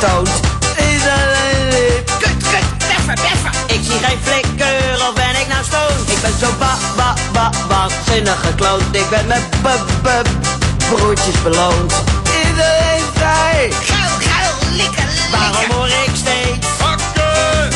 vertoond. Iedereen riep, Kut, beffer. ik zie geen flikker, of ben ik nou stoned? Ik ben zo waanzinnig gekloond. Ik ben met broertjes beloond. Iedereen zei, Geil, likken. waarom hoor ik steeds Hakken.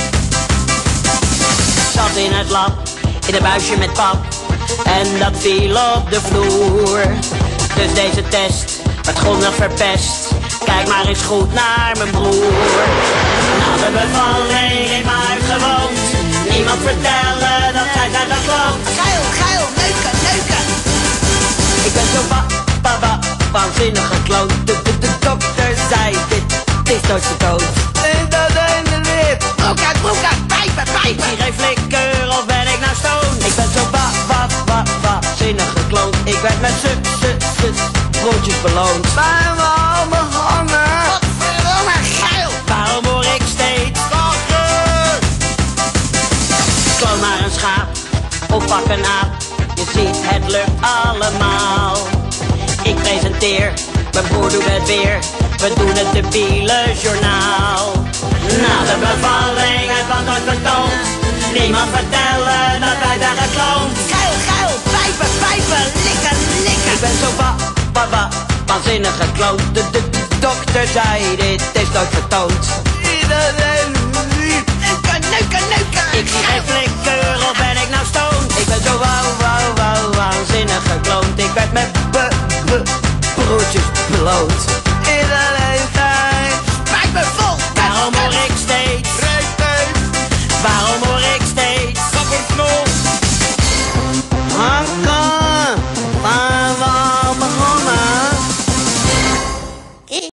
zat in het lab, in een buisje met pap, en dat viel op de vloer. Dus deze test werd grondig verpest. Kijk maar eens goed naar mijn broer. Na de bevalling heeft mijn huis gewoond. Niemand vertellen dat hij zijn gekloond. Geil, neuken. Ik ben zo waanzinnig gekloond. De dokter zei, dit is nooit vertoond. En dat ene lip, Broek uit, pijpen. ik zie geen flikker, of ben ik nou stoned? Ik ben zo waanzinnig gekloond. Ik werd met broodjes beloond. Bij me allemaal hangen. Godverdomme, geil. Waarom hoor ik steeds Hakken. kloon maar een schaap of pak een aap? Je ziet, het lukt allemaal. Ik presenteer, mijn broer doet het weer. We doen het debiele journaal. Na de bevalling, het was nooit vertoond. Niemand vertellen dat wij zijn gekloond. Geil, pijpen, likken. Ik ben zo waanzinnig gekloond. De dokter zei, dit is nooit vertoond. Iedereen